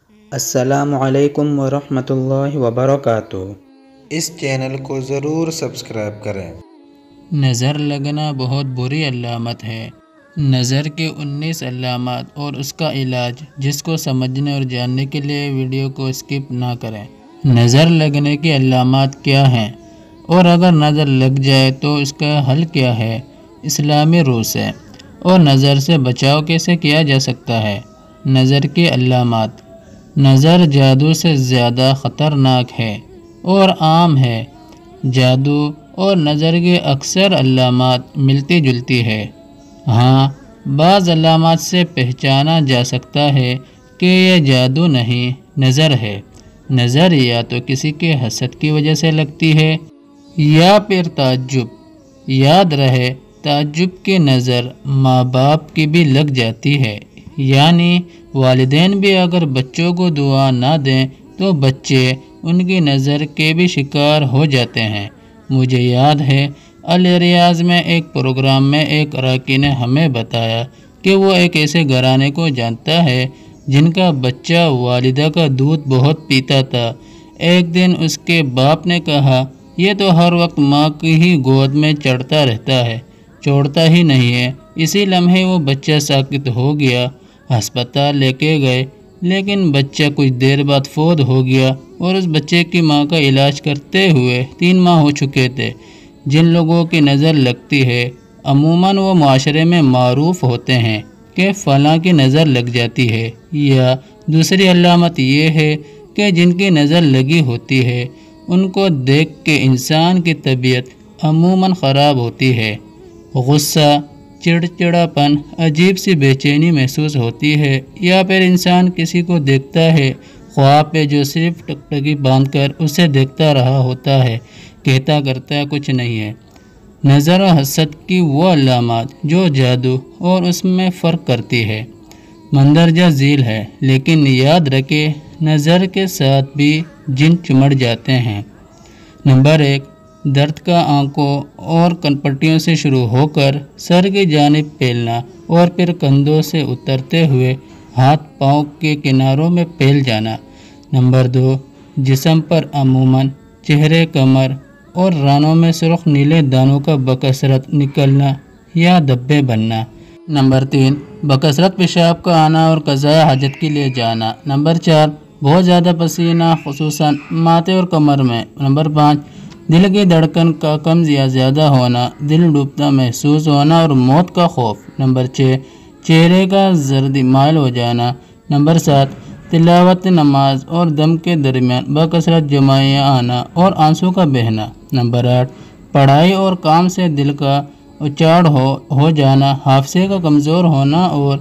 السلام علیکم ورحمۃ اللہ وبرکاتہ۔ اس چینل کو ضرور سبسکرائب کریں۔ نظر لگنا بہت بری علامت ہے۔ نظر کے 19 علامات اور اس کا علاج، جس کو سمجھنے اور جاننے کے لیے ویڈیو کو اسکپ نہ کریں۔ نظر لگنے کی علامات کیا ہیں اور اگر نظر لگ جائے تو اس کا حل کیا ہے، اسلامی روح سے، اور نظر سے بچاؤ کیسے کیا جا سکتا ہے۔ نظر کی علامات۔ نظر جادو سے زیادہ خطرناک ہے اور عام ہے۔ جادو اور نظر کی اکثر علامات ملتی جلتی ہے۔ ہاں، بعض علامات سے پہچانا جا سکتا ہے کہ یہ جادو نہیں، نظر ہے۔ نظر یا تو کسی کے حسد کی وجہ سے لگتی ہے یا پھر تعجب۔ یاد رہے، تعجب کی نظر ماں باپ کی بھی لگ جاتی ہے، یعنی والدین بھی اگر بچوں کو دعا نہ دیں تو بچے ان کی نظر کے بھی شکار ہو جاتے ہیں۔ مجھے یاد ہے الریاض میں ایک پروگرام میں ایک اراکین نے ہمیں بتایا کہ وہ ایک ایسے گھرانے کو جانتا ہے جن کا بچہ والدہ کا دودھ بہت پیتا تھا۔ ایک دن اس کے باپ نے کہا، یہ تو ہر وقت ماں کی ہی گود میں چڑھتا رہتا ہے، چھوڑتا ہی نہیں ہے۔ اسی لمحے وہ بچہ ساکت ہو گیا۔ ہسپتال لے کے گئے، لیکن بچہ کچھ دیر بعد فوت ہو گیا اور اس بچے کی ماں کا علاج کرتے ہوئے 3 ماہ ہو چکے تھے۔ جن لوگوں کی نظر لگتی ہے عموماً وہ معاشرے میں معروف ہوتے ہیں کہ فلاں کی نظر لگ جاتی ہے، یا دوسری علامت یہ ہے کہ جن کی نظر لگی ہوتی ہے ان کو دیکھ کے انسان کی طبیعت عموماً خراب ہوتی ہے۔ غصہ، چڑچڑاپن، عجیب سی بے چینی محسوس ہوتی ہے، یا پھر انسان کسی کو دیکھتا ہے خواب پہ جو صرف ٹکٹکی باندھ کر اسے دیکھتا رہا ہوتا ہے، کہتا کرتا کچھ نہیں ہے۔ نظر و حسد کی وہ علامات جو جادو اور اس میں فرق کرتی ہے، مندرجہ ذیل ہے، لیکن یاد رکھے نظر کے ساتھ بھی جن چمٹ جاتے ہیں۔ نمبر 1، درد کا آنکھوں اور کنپٹیوں سے شروع ہو کر سر کی جانب پھیلنا اور پھر کندھوں سے اترتے ہوئے ہاتھ پاؤں کے کناروں میں پھیل جانا۔ نمبر 2، جسم پر عموماً چہرے، کمر اور رانوں میں سرخ نیلے دانوں کا بکثرت نکلنا یا دھبے بننا۔ نمبر 3، بکثرت پیشاب کا آنا اور قضاء حاجت کے لیے جانا۔ نمبر 4، بہت زیادہ پسینہ خصوصاً ماتھے اور کمر میں۔ نمبر 5، دل کی دھڑکن کا کم یا زیادہ ہونا، دل ڈوبتا محسوس ہونا اور موت کا خوف۔ نمبر 6، چہرے کا زردی مائل ہو جانا۔ نمبر 7، تلاوت نماز اور دم کے درمیان بکثرت جمائیاں آنا اور آنسو کا بہنا۔ نمبر 8، پڑھائی اور کام سے دل کا اچاڑ ہو جانا، حافظے کا کمزور ہونا اور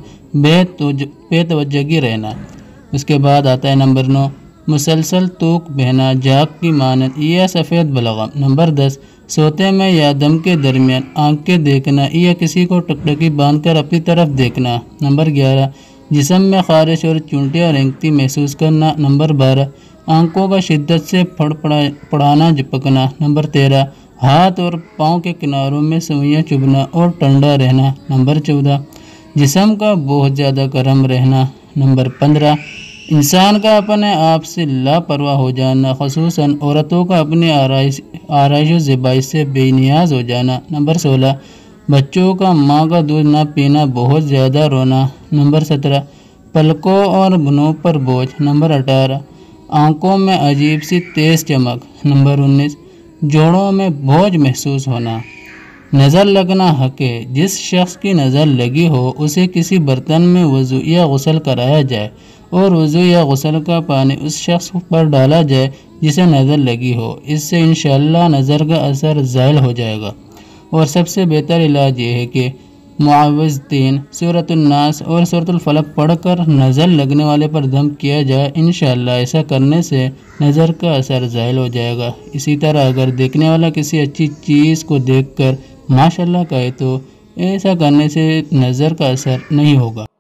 بے توجہی رہنا۔ اس کے بعد آتا ہے نمبر 9، مسلسل توک بہنا، جاگ کی مانند یا سفید بلغم۔ نمبر 10، سوتے میں یا دم کے درمیان آنکھیں دیکھنا یا کسی کو ٹکٹکی باندھ کر اپنی طرف دیکھنا۔ نمبر 11، جسم میں خارش اور چونٹیاں رینگتی محسوس کرنا۔ نمبر 12، آنکھوں کا شدت سے پڑانا جھپکنا۔ نمبر 13، ہاتھ اور پاؤں کے کناروں میں سوئیاں چبھنا اور ٹھنڈا رہنا۔ نمبر 14، جسم کا بہت زیادہ گرم رہنا۔ نمبر 15، انسان کا اپنے آپ سے لاپرواہ ہو جانا، خصوصاً عورتوں کا اپنی آرائش و زیبائی سے بے نیاز ہو جانا۔ نمبر 16، بچوں کا ماں کا دودھ نہ پینا، بہت زیادہ رونا۔ نمبر 17، پلکوں اور گھنوں پر بوجھ۔ نمبر 18، آنکھوں میں عجیب سی تیز چمک۔ نمبر 19، جوڑوں میں بوجھ محسوس ہونا۔ نظر لگنا حق ہے۔ جس شخص کی نظر لگی ہو اسے کسی برتن میں وضو یا غسل کرایا جائے اور وضو یا غسل کا پانی اس شخص پر ڈالا جائے جسے نظر لگی ہو۔ اس سے انشاءاللہ نظر کا اثر زائل ہو جائے گا۔ اور سب سے بہتر علاج یہ ہے کہ معوذتین، سورۃ الناس اور سورۃ الفلق پڑھ کر نظر لگنے والے پر دم کیا جائے۔ انشاءاللہ ایسا کرنے سے نظر کا اثر زائل ہو جائے گا۔ اسی طرح اگر دیکھنے والا کسی اچھی چیز کو دیکھ کر ماشاءاللہ کہے تو ایسا کرنے سے نظر کا اثر نہیں ہوگا۔